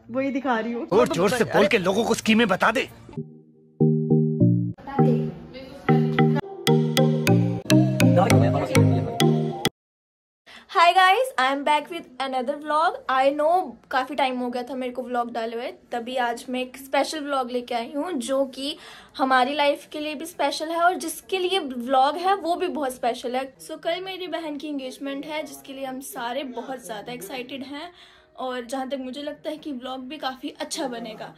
वही दिखा रही हूँ। और जोर से बोल के लोगों को स्कीमें बता दे। Hi guys, I am back with another vlog. I know काफ़ी टाइम हो गया था मेरे को व्लॉग डाले हुए, तभी आज मैं एक स्पेशल व्लॉग लेके आई हूँ जो कि हमारी लाइफ के लिए भी स्पेशल है और जिसके लिए व्लॉग है वो भी बहुत स्पेशल है। सो कल मेरी बहन की एंगेजमेंट है जिसके लिए हम सारे बहुत ज़्यादा एक्साइटेड हैं और जहाँ तक मुझे लगता है कि व्लॉग भी काफ़ी अच्छा बनेगा।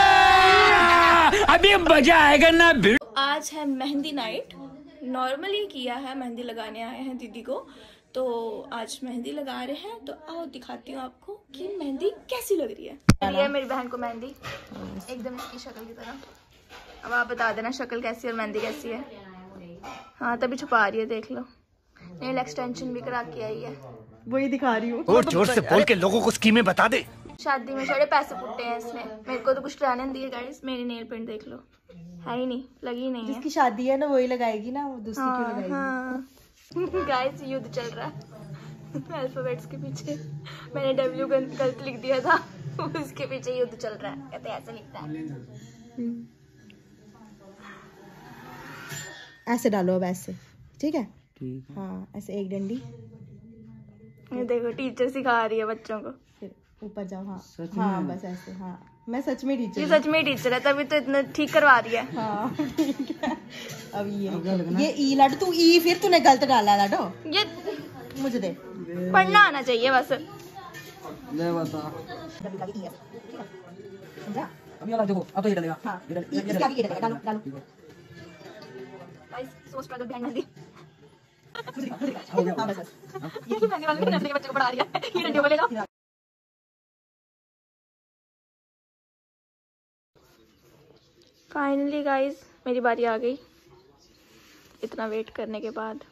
अभी मजा आएगा ना। तो आज है मेहंदी नाइट। नॉर्मली किया है, मेहंदी लगाने आए हैं दीदी को, तो आज मेहंदी लगा रहे हैं। तो आओ दिखाती हूँ आपको कि मेहंदी कैसी लग रही है। ये मेरी बहन को मेहंदी एकदम इसकी शक्ल की तरह। अब आप बता देना शक्ल कैसी है और मेहंदी कैसी है। हाँ तभी छुपा रही है, देख लो। नेल एक्सटेंशन भी करा के आई है, वही दिखा रही हूँ। और जोर से बोल के लोगों को स्कीमें बता दे। शादी में सारे पैसे फुटे हैं इसने, मेरे को तो कुछ कराने नहीं दिए गाइस। मेरी नेल पेंट देख लो, है ही नहीं, लगी ही नहीं है। जिसकी शादी है ना वही लगाएगी ना, वो दूसरी क्यों लगाएगी। हाँ। गाइस युद्ध चल रहा है अल्फाबेट्स के पीछे। मैंने W गलत लिख दिया था, उसके पीछे युद्ध चल रहा है। कहते ऐसे लिखता है। ऐसे डालो अब, ऐसे ठीक है। हाँ ऐसे एक डंडी। ये देखो टीचर सिखा रही है बच्चों को। फिर ऊपर जाओ। हाँ हाँ बस ऐसे। हाँ मैं सच में टीचर, ये सच में टीचर है तभी तो इतना ठीक करवा रही है। हाँ ठीक है। अब ये ई लाडो, तू ई फिर तूने गलत डाला लाडो। ये मुझे दे, पढ़ना आना चाहिए बस। ले बता। समझा? अभी वाला देखो, अब तो ये डलेगा। हाँ ये इसके आगे ये डलेगा। डालो डालो। Guys so struggle behind mehndi. हाँ बस बस। ये मेहंदी वाले भी नर्सरी के बच्चे को पढ़ा रही है, ये डंडे बोलेगा। फाइनली गाइस मेरी बारी आ गई इतना वेट करने के बाद।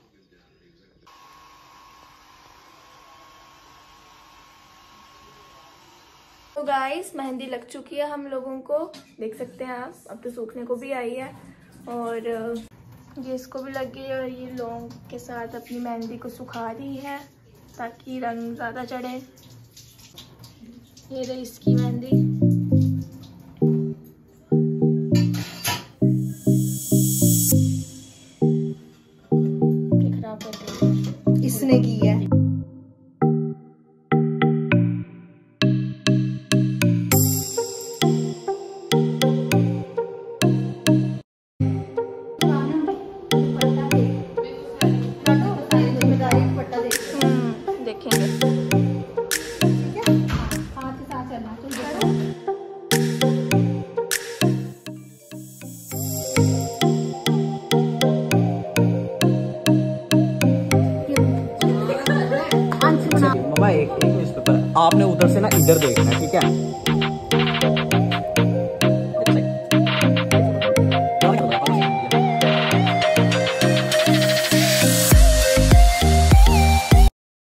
तो गाइस मेहंदी लग चुकी है हम लोगों को, देख सकते हैं आप। अब तो सूखने को भी आई है और ये इसको भी लग गई है। और ये लौंग के साथ अपनी मेहंदी को सुखा रही है ताकि रंग ज़्यादा चढ़े। ये रही इसकी मेहंदी। इसने की है। देखेंगे मामा एक न्यूज़पेपर आपने उधर से ना इधर देखना है, ठीक है।